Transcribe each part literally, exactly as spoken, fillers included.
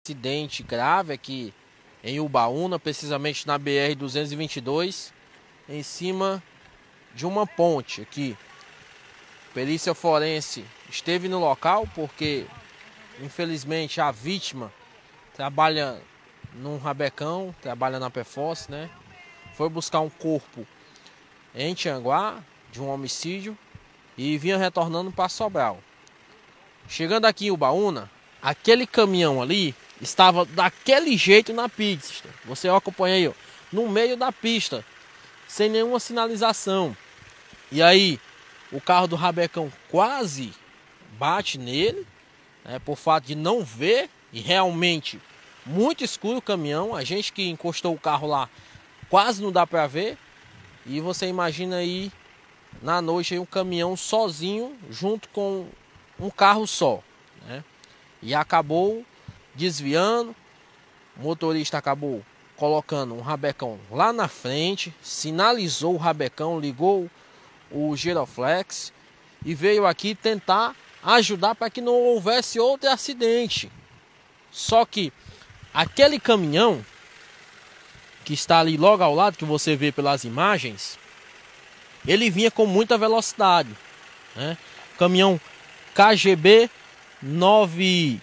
Acidente grave aqui em Ubaúna, precisamente na B R duzentos e vinte e dois, em cima de uma ponte aqui. Perícia forense esteve no local porque, infelizmente, a vítima trabalha num rabecão, trabalha na Perforce, né? Foi buscar um corpo em Tianguá de um homicídio e vinha retornando para Sobral. Chegando aqui em Ubaúna, aquele caminhão ali estava daquele jeito na pista. Você acompanha aí, ó, no meio da pista, sem nenhuma sinalização. E aí, o carro do rabecão quase bate nele, né, por fato de não ver, e realmente muito escuro o caminhão. A gente que encostou o carro lá quase não dá para ver. E você imagina aí na noite aí um caminhão sozinho junto com um carro só, né? E acabou desviando. O motorista acabou colocando um rabecão lá na frente, sinalizou o rabecão, ligou o giroflex e veio aqui tentar ajudar para que não houvesse outro acidente. Só que aquele caminhão que está ali logo ao lado, que você vê pelas imagens, ele vinha com muita velocidade, né? Caminhão K G B nove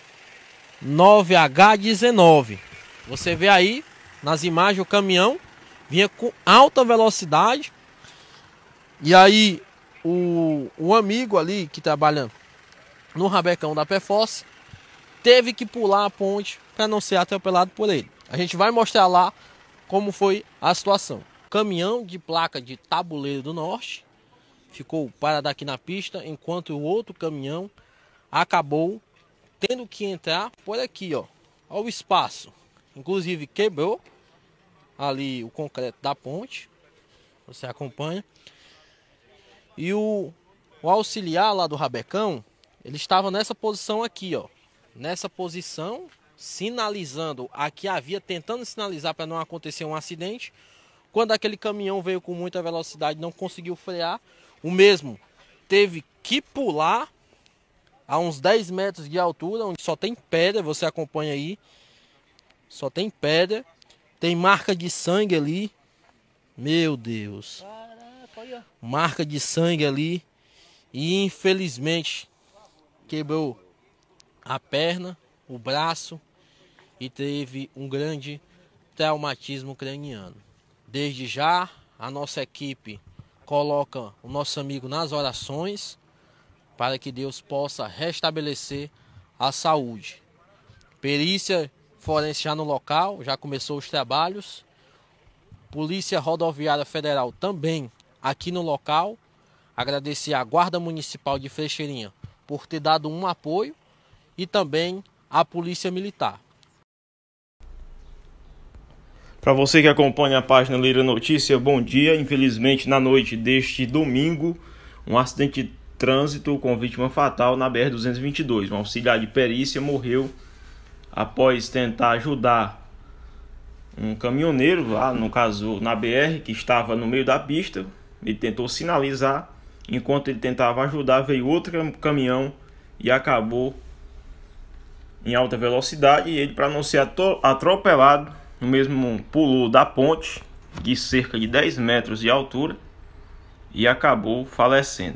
H dezenove. Você vê aí nas imagens o caminhão vinha com alta velocidade. E aí o, o amigo ali que trabalha no rabecão da Perforce teve que pular a ponte para não ser atropelado por ele. A gente vai mostrar lá como foi a situação. Caminhão de placa de Tabuleiro do Norte ficou parado aqui na pista, enquanto o outro caminhão acabou tendo que entrar por aqui, ó. Olha o espaço. Inclusive quebrou ali o concreto da ponte. Você acompanha. E o, o auxiliar lá do rabecão, ele estava nessa posição aqui, ó. Nessa posição, sinalizando aqui a via, tentando sinalizar para não acontecer um acidente. Quando aquele caminhão veio com muita velocidade, não conseguiu frear. O mesmo teve que pular a uns dez metros de altura, onde só tem pedra, você acompanha aí. Só tem pedra. Tem marca de sangue ali. Meu Deus. Marca de sangue ali. E infelizmente quebrou a perna, o braço e teve um grande traumatismo craniano. Desde já, a nossa equipe coloca o nosso amigo nas orações para que Deus possa restabelecer a saúde. Perícia forense já no local, já começou os trabalhos. Polícia Rodoviária Federal também aqui no local. Agradecer à Guarda Municipal de Frecheirinha por ter dado um apoio e também à Polícia Militar. Para você que acompanha a página Lira Notícia, bom dia. Infelizmente, na noite deste domingo, um acidente de trânsito com vítima fatal na B R duzentos e vinte e dois. Um auxiliar de perícia morreu após tentar ajudar um caminhoneiro lá, no caso na B R, que estava no meio da pista. Ele tentou sinalizar, enquanto ele tentava ajudar, veio outro caminhão e acabou em alta velocidade. E ele, para não ser atropelado, no mesmo pulou da ponte de cerca de dez metros de altura e acabou falecendo.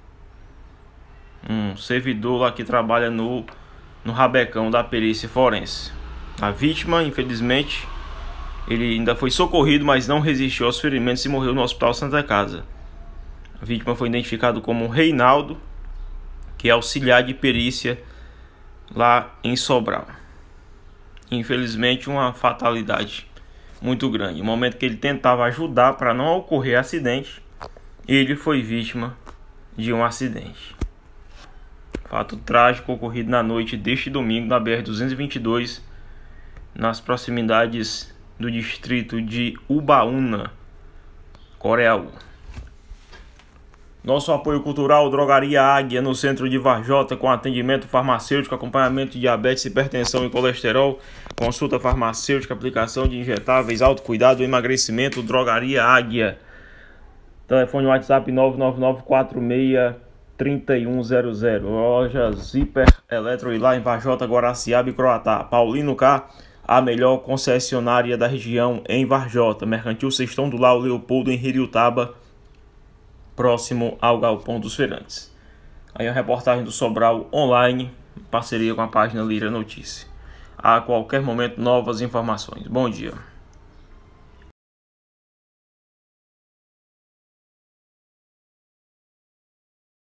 Um servidor lá que trabalha no, no rabecão da perícia forense. A vítima, infelizmente, ele ainda foi socorrido, mas não resistiu aos ferimentos e morreu no Hospital Santa Casa. A vítima foi identificada como Reinaldo, que é auxiliar de perícia lá em Sobral. Infelizmente, uma fatalidade muito grande. No momento que ele tentava ajudar para não ocorrer acidente, ele foi vítima de um acidente. Fato trágico ocorrido na noite deste domingo na B R duzentos e vinte e dois, nas proximidades do distrito de Ubaúna, Coreaú. Nosso apoio cultural, Drogaria Águia, no centro de Varjota, com atendimento farmacêutico, acompanhamento de diabetes, hipertensão e colesterol, consulta farmacêutica, aplicação de injetáveis, autocuidado, emagrecimento, Drogaria Águia. Telefone WhatsApp nove nove nove quatro seis trinta e um zero zero. Loja Zipper Eletro e lá em Varjota, Guaraciaba e Croatá. Paulino K, a melhor concessionária da região em Varjota. Mercantil Sextão do Lau Leopoldo em Hiriutaba, próximo ao Galpão dos Feirantes. Aí a reportagem do Sobral Online, em parceria com a página Lira Notícia. A qualquer momento, novas informações. Bom dia.